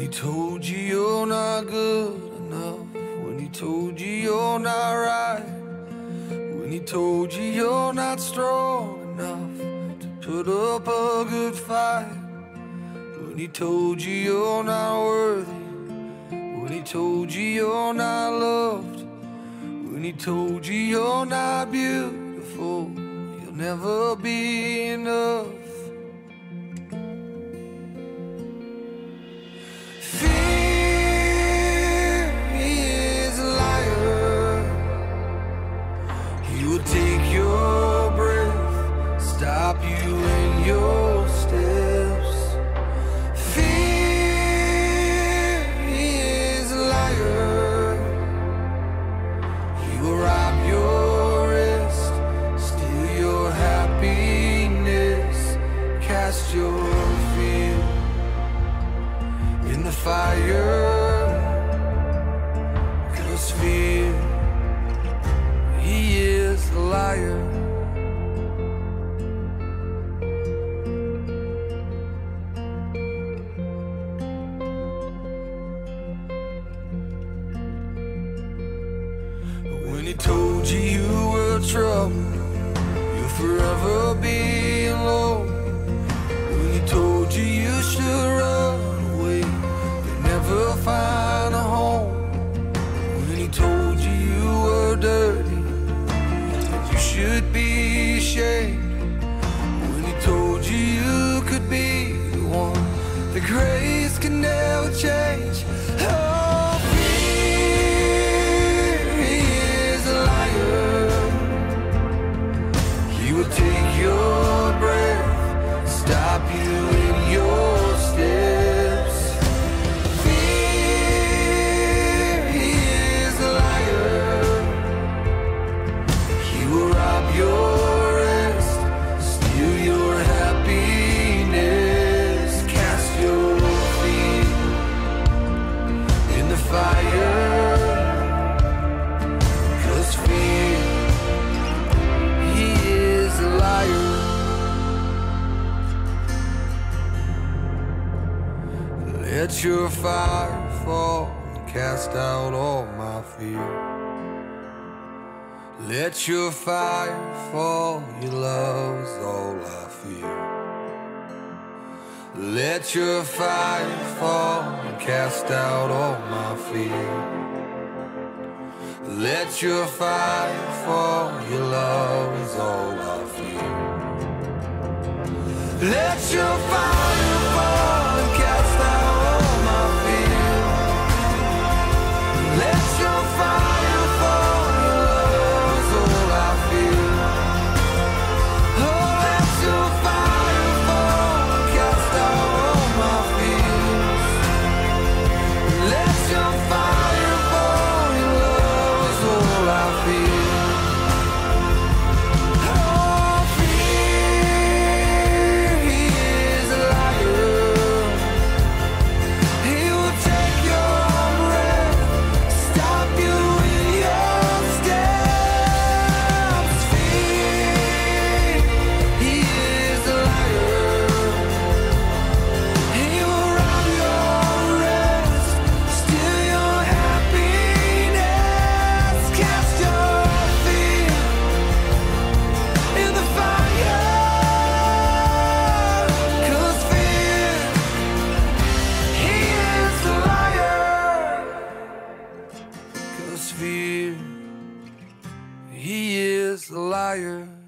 he told you you're not good enough, when he told you you're not right, when he told you you're not strong enough to put up a good fight, when he told you you're not worthy, when he told you you're not loved, when he told you you're not beautiful, you'll never be enough. Fear, he is a liar. He will take your breath, stop you in your steps. Fear, he is a liar. He will rob your rest, steal your happiness, cast your fear in the fire, 'cause fear, he is a liar. When he told you you were trouble, you'll forever be alone. When he told you you should run away, you'll never find a home. When he told you you were dirty, that you should be ashamed. When he told you you could be the one that grace can never change. Oh, fear, he is a liar. He will take your breath, stop you in your steps. Fear, he is a liar. He will rob your rest, steal your happiness, cast your fear in the fire, 'cause fear, he is a liar. Let your fire fall and cast out all my fear. Let your fire fall, your love's all I fear. Let your fire fall and cast out all my fear. Let your fire fall, your love is all I fear. Let your fire fall and cast out all my fear. Let your fire fall, your love is all I feel. Oh, let your fire fall and cast out all my fears. Let your fire fall, your love is all I feel. Oh, fear, he is a liar. He will take your breath, stop you in your steps. Fear, he is a liar. He will rob your rest, steal your happiness, cast your fear in the fire, 'cause fear, he is a liar. 'Cause fear, he is a liar.